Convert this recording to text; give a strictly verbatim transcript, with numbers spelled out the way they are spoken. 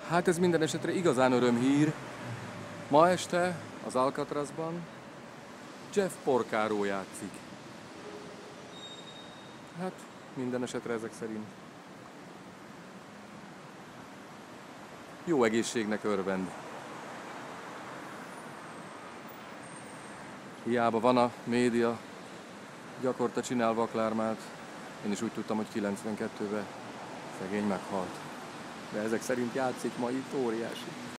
Hát ez minden esetre igazán örömhír. Ma este az Alcatrazban Jeff Porcaro játszik. Hát minden esetre ezek szerint. Jó egészségnek örvend. Hiába van a média, gyakorta csinál vaklármát. Én is úgy tudtam, hogy kilencvenkettőben szegény meghalt. De ezek szerint játszik ma itt, óriási.